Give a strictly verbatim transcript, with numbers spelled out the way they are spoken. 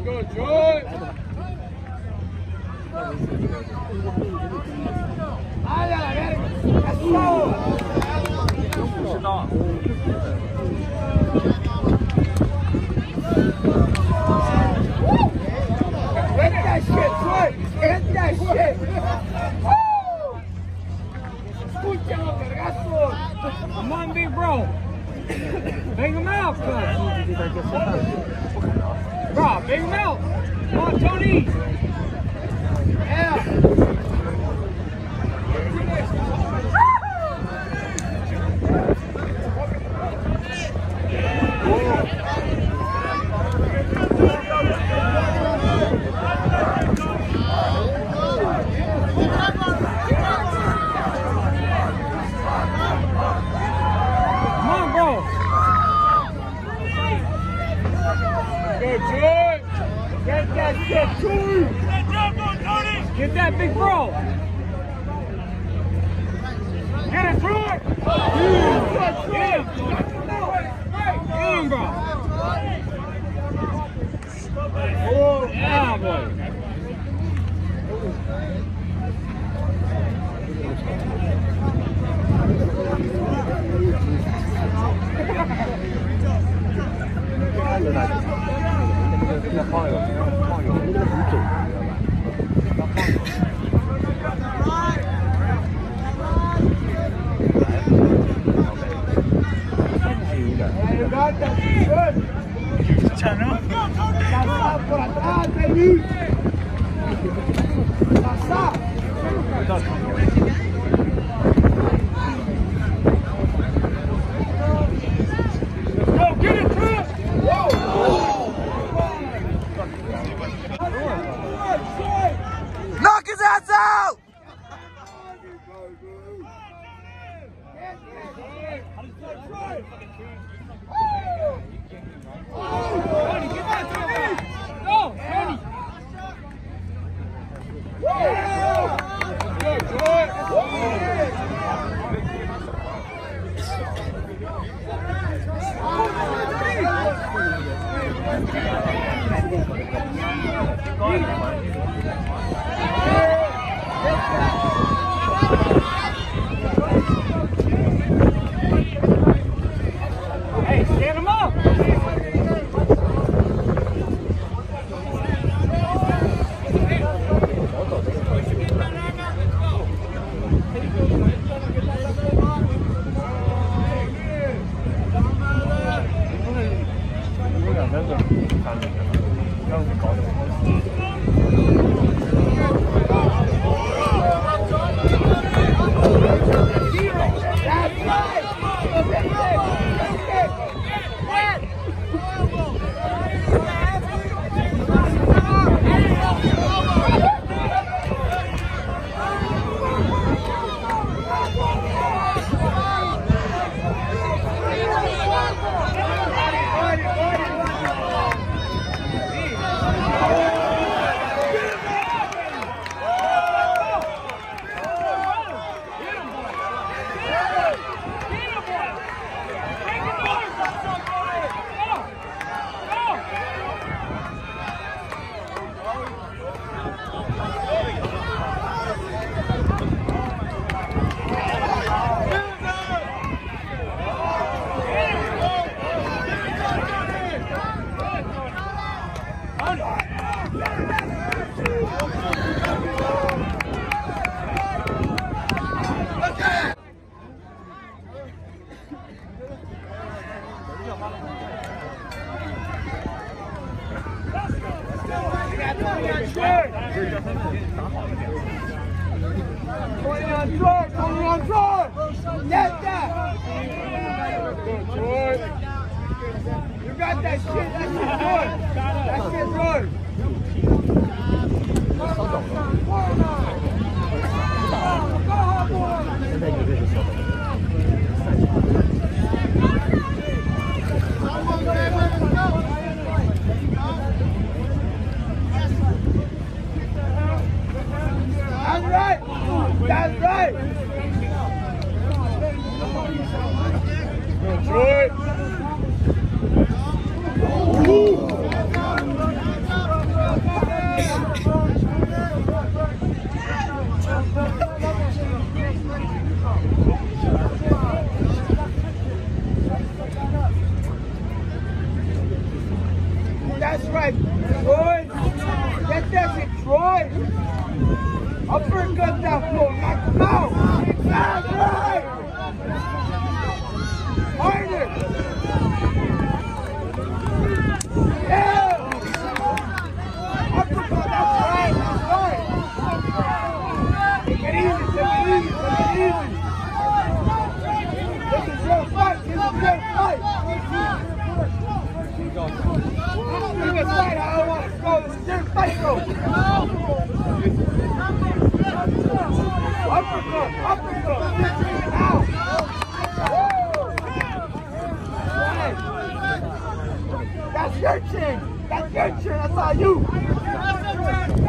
Good, Joy. ¡Ay, a la verga! ¡Eso! Hit that shit, Joy! Hit that shit! Woo! Escucha los vergazos! Come on, big bro! Bang him out, cuz! Bro, bang him out! Come on, Tony! Yeah! Get that shit, Joey! Get that big bro! Get it, Troy! Get him! Get him, bro! Oh, yeah, boy! 要放油，放油，那个很准，要放油。还有一点。抢着。por atrás, baby. Pasa. Go get it, Chris. Knock his ass out! Hey, stand him up! Tony on short, Tony on short! Get that! You got that shit, that shit's good! That shit's good! That's right! That's right! Good, Troy! That's right, Troy. Get that shit, Troy. Uppercut that floor. Knock him out. That's right. Harder. Yeah. Uppercut. That's right. That's right. Take it easy. Take it easy. Take it easy. This is your fight. This is your fight. This is fight. I don't want to go. This is your fight, bro. Uppercut. Uppercut. Out. Right. That's your chin. That's your chin. That's all you.